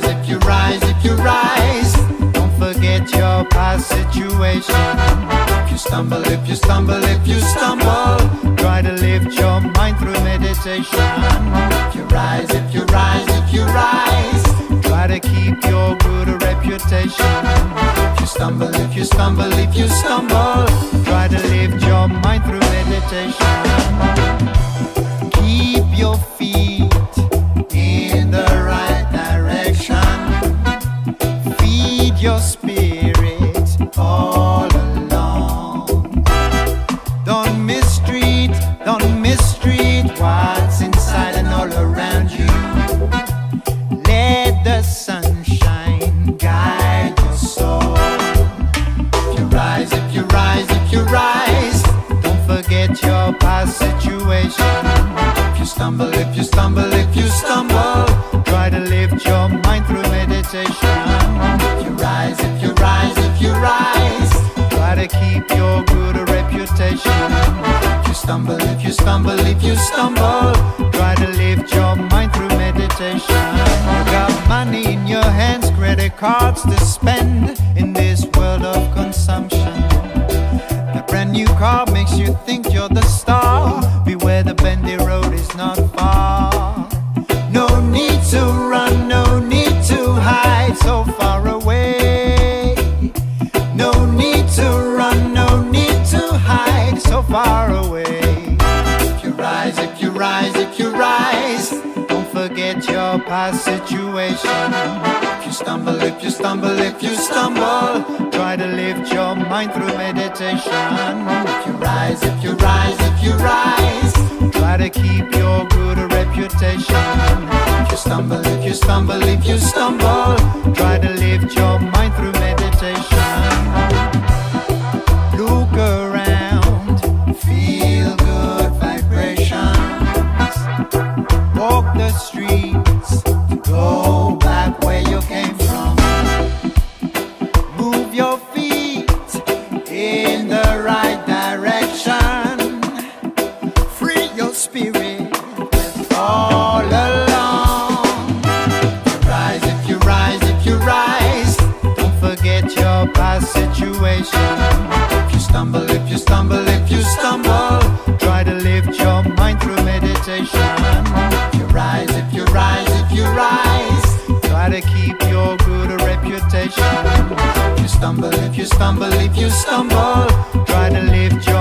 if you rise, if you rise, don't forget your past situation. If you stumble, if you stumble, if you stumble, try to lift your mind through meditation. If you rise, if you rise, if you rise, try to keep your good reputation. If you stumble, if you stumble, if you stumble, try to lift your mind through meditation. Keep your feet in the right direction. Feed your spirit all along. Don't mistreat what's inside and all around you. Let the sunshine guide your soul. If you rise, if you rise, if you rise, don't forget your past situation. If you stumble, if you stumble, if you stumble, try to lift your mind through meditation. If you rise, if you rise, if you rise, try to keep your good reputation. If you stumble, if you stumble, if you stumble, try to lift your mind through meditation. You got money in your hands, credit cards to spend in this world of consumption. A brand new car makes you think you're the star. Beware, the bendy road is not far. No need to run, no need to hide so far away. No need to run, no need to hide so far away. If you rise, if you rise, if you rise, don't forget your past situation. If you stumble, if you stumble, if you stumble, try to lift your mind through meditation. If you rise, if you rise, if you rise, try to keep your good reputation. If you stumble, if you stumble, if you stumble, try to lift your mind through meditation. Look around, feel good vibrations. Walk the streets, go back where you came from. Move your feet in the right direction. Free your spirit all along. If you rise, if you rise, if you rise, don't forget your past situation. If you stumble, if you stumble, if you stumble, try to lift your mind through meditation. If you rise, if you rise, if you rise, try to keep your good reputation. If you stumble, if you stumble, if you stumble, try to lift your